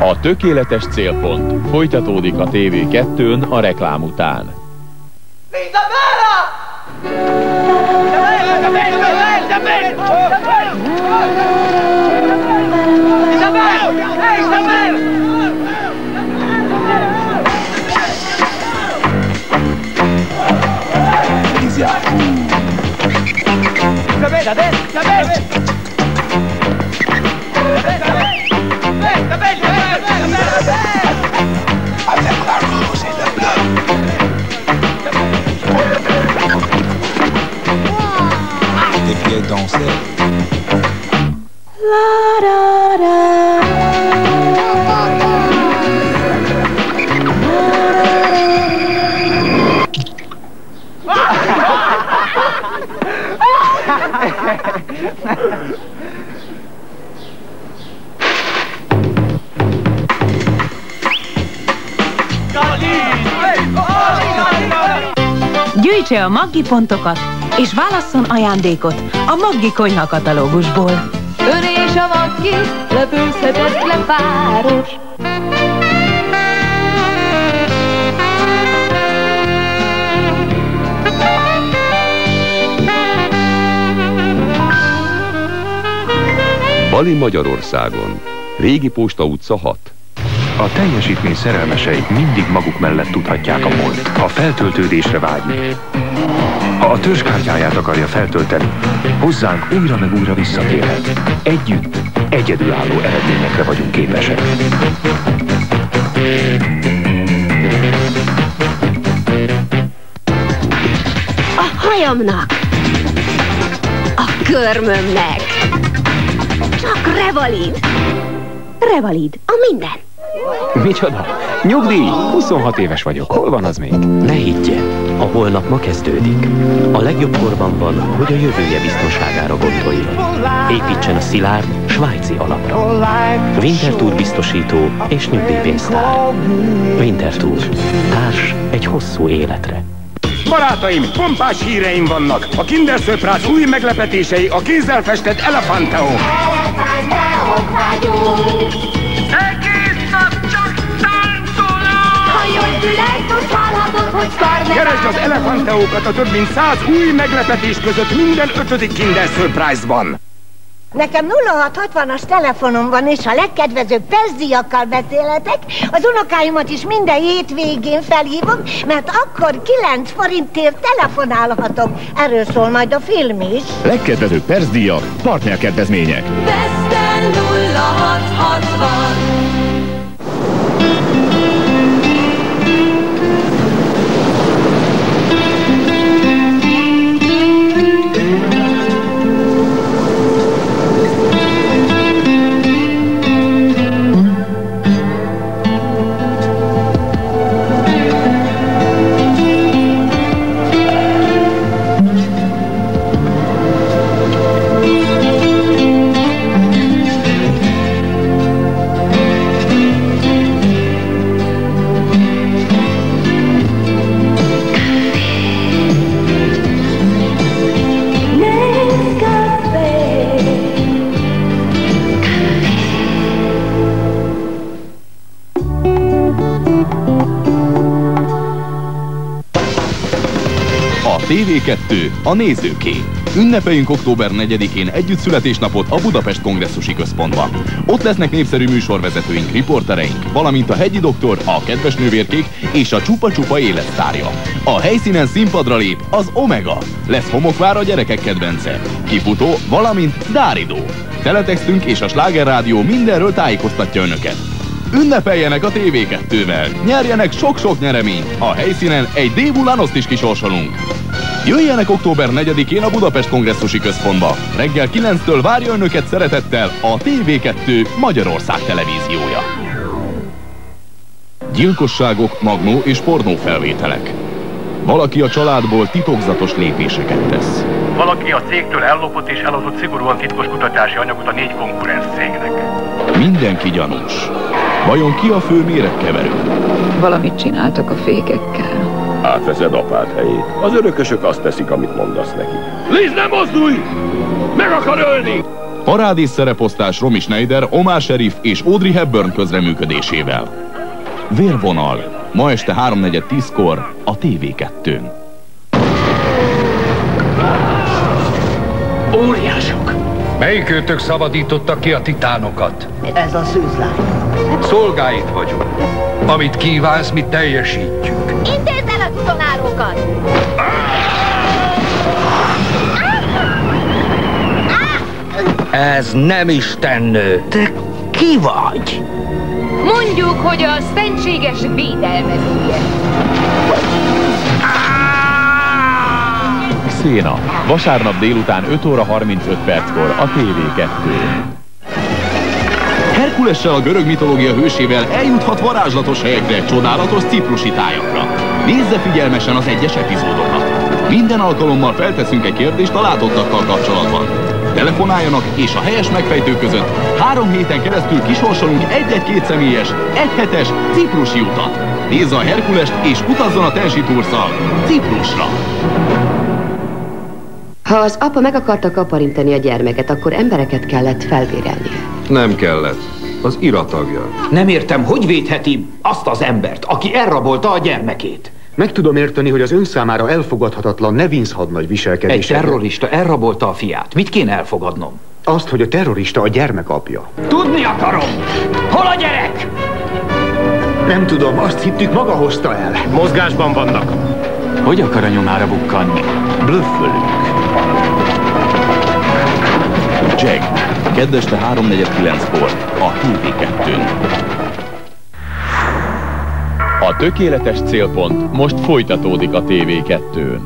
A tökéletes célpont folytatódik a TV2-n a reklám után. Avec la rose et le bleu. Des pieds dansés. La da da. Gyűjtse a Maggi pontokat, és válasszon ajándékot a Maggi konyha katalógusból. Ön és a Maggi, lepőzhetetlen páros. Bali Magyarországon. Régi Posta utca 6. A teljesítmény szerelmesei mindig maguk mellett tudhatják a Molt, ha feltöltődésre vágyik. Ha a törzskártyáját akarja feltölteni, hozzánk újra meg újra visszatérhet. Együtt egyedülálló eredményekre vagyunk képesek. A hajamnak, a körmömnek, csak Revalid. Revalid, a minden. Micsoda? Nyugdíj? 26 éves vagyok. Hol van az még? Ne higgye, a holnap ma kezdődik. A legjobb korban van, hogy a jövője biztonságára gondoljon. Építsen a szilárd, svájci alapra. Winterthur biztosító és nyugdíjpénztár. Winterthur. Társ egy hosszú életre. Barátaim, pompás híreim vannak! A Kinder Surprise új meglepetései a kézzel festett Elefanteo. Egész nap csak táncolunk! Ha jól fülelsz, most hallhatod, hogy karneval. Keresd az Elefanteókat a több mint 100 új meglepetés között minden 5. Kinder Surprise-ban. Nekem 0660-as telefonom van, és a legkedvezőbb percdíjakkal beszélhetek. Az unokáimat is minden hétvégén felhívom, mert akkor 9 forintért telefonálhatok. Erről szól majd a film is. Legkedvezőbb percdíjak, partnerkedvezmények. Veszten 0660. TV2 a nézőké. Ünnepeljünk október 4-én együtt születésnapot a Budapest Kongresszusi Központban. Ott lesznek népszerű műsorvezetőink, riportereink, valamint a Hegyi Doktor, a Kedves Nővérkék és a Csupa-Csupa életsztárja. A helyszínen színpadra lép az Omega. Lesz homokvár a gyerekek kedvence, kifutó, valamint Dáridó. Teletextünk és a Sláger Rádió mindenről tájékoztatja önöket. Ünnepeljenek a TV2-vel, nyerjenek sok-sok nyereményt, a helyszínen egy D-Bulanoszt is kisorsolunk. Jöjjenek október 4-én a Budapest Kongresszusi Központba. Reggel 9-től várja önöket szeretettel a TV2 Magyarország televíziója. Gyilkosságok, magnó és pornó felvételek. Valaki a családból titokzatos lépéseket tesz. Valaki a cégtől ellopott és eladott szigorúan titkos kutatási anyagot a 4 konkurens cégnek. Mindenki gyanús. Vajon ki a fő méregkeverő? Valamit csináltak a fékekkel. Átveszed apád helyét. Az örökösök azt teszik, amit mondasz neki. Liz, ne mozdulj! Meg akar ölni! Parádés szereposztás Romy Schneider, Omar Sharif és Audrey Hepburn közreműködésével. Vérvonal. Ma este 3:10-kor a TV2-n. Óriások! Melyikőtök szabadította ki a titánokat? Ez a szűzlány. Szolgáid vagyunk. Amit kívánsz, mi teljesítjük. Intézd el az utonárókat! Ez nem istennő. Te ki vagy? Mondjuk, hogy a szentséges védelmezője. Xena. Vasárnap délután 5 óra 35 perckor a TV2-n. Herkulessel, a görög mitológia hősével eljuthat varázslatos helyekre, csodálatos ciprusi tájakra. Nézze figyelmesen az egyes epizódokat. Minden alkalommal felteszünk egy kérdést a látottakkal kapcsolatban. Telefonáljanak, és a helyes megfejtő között 3 héten keresztül kisorsolunk egy-egy kétszemélyes, egyhetes ciprusi utat. Nézze a Herkulest, és utazzon a Tensi Toursszal Ciprusra! Ha az apa meg akarta kaparintani a gyermeket, akkor embereket kellett felbérelni. Nem kellett. Az IRA tagja. Nem értem, hogy védheti azt az embert, aki elrabolta a gyermekét. Meg tudom érteni, hogy az ön számára elfogadhatatlan Nevins hadnagy viselkedése. Egy terrorista elrabolta a fiát. Mit kéne elfogadnom? Azt, hogy a terrorista a gyermek apja. Tudni akarom! Hol a gyerek? Nem tudom, azt hittük, maga hozta el. Mozgásban vannak. Hogy akar a nyomára bukkanni? Blöffölünk. Jack. Kedd este 3:49-kor a TV2-n. A tökéletes célpont most folytatódik a TV2-n.